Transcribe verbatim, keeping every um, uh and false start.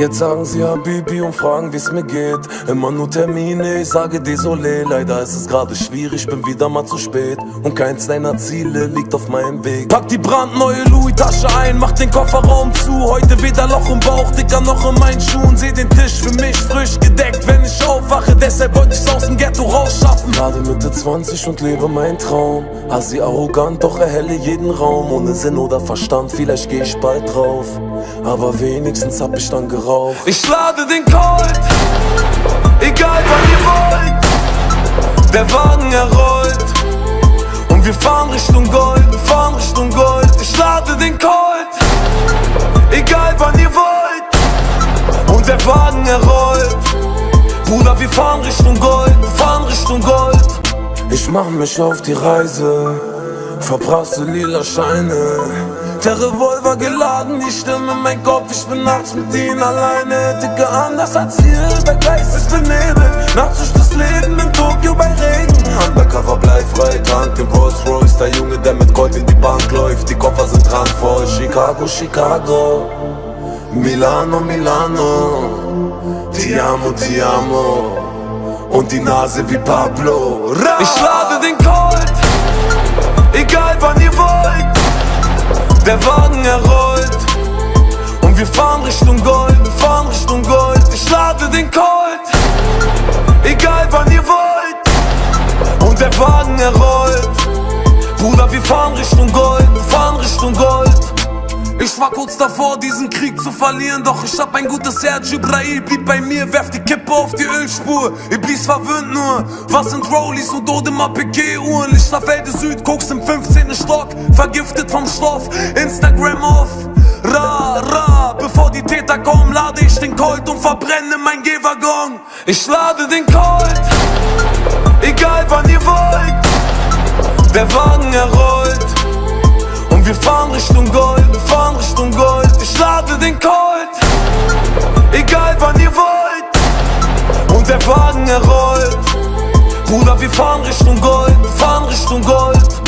Jetzt sagen sie Habibi und fragen, wie's mir geht. Immer nur Termine, ich sage désolé. Leider ist es gerade schwierig, bin wieder mal zu spät. Und keins deiner Ziele liegt auf meinem Weg. Pack die brandneue Louis-Tasche ein, mach den Kofferraum zu. Heute weder Loch im Bauch, Dicker, noch in meinen Schuhen. Seh den Tisch für mich frisch gedeckt, wenn ich aufwache. Deshalb wollte ich's aus dem Ghetto rausschaffen. Gerade Mitte zwanzig und lebe meinen Traum. Assi arrogant, doch erhelle jeden Raum. Ohne Sinn oder Verstand, vielleicht geh ich bald drauf. Aber wenigstens hab ich dann geraucht. Ich lade den Colt, egal wann ihr wollt. Der Wagen er rollt und wir fahren Richtung Gold, wir fahren Richtung Gold. Ich lade den Colt, egal wann ihr wollt. Und der Wagen er rollt. Bruder, wir fahren Richtung Gold, wir fahren Richtung Gold. Ich mach mich auf die Reise, verprasste lila Scheine. Der Revolver geladen, die Stimme in mein Kopf, ich bin nachts mit ihnen alleine. Dicke anders als hier, der Geist ist benebelt. Nachts durch das Leben in Tokio bei Regen. Undercover bleifrei, tankt im Rolls Royce. Der Junge, der mit Gold in die Bank läuft, die Koffer sind randvoll. Chicago, Chicago, Milano, Milano. Ti amo, ti amo. Und die Nase wie Pablo. Ra! Ich lade den Colt, egal wann ihr wollt. Der Wagen er rollt und wir fahren Richtung Gold, wir fahren Richtung Gold. Ich lade den Colt, egal wann ihr wollt. Und der Wagen er rollt. Bruder, wir fahren Richtung Gold, wir fahren Richtung Gold. Ich war kurz davor, diesen Krieg zu verlieren, doch ich hab ein gutes Herz. Ibrahim blieb bei mir, werf die Kippe auf die Ölspur. Iblis verwöhnt nur, was sind Rollies und Audemars Piguet-Uhren? Lichterfelde Süd, guckst im fünfzehnten Stock, vergiftet vom Stoff, Instagram off. Ra, ra, bevor die Täter kommen, lade ich den Colt und verbrenne mein Gehwaggon. Ich lade den Colt, egal wann ihr wollt. Der Wagen er rollt und wir fahren Richtung Gold, wir fahren Richtung Gold. Ich lade den Colt, egal wann ihr wollt. Und der Wagen er rollt. Bruder, wir fahren Richtung Gold, wir fahren Richtung Gold.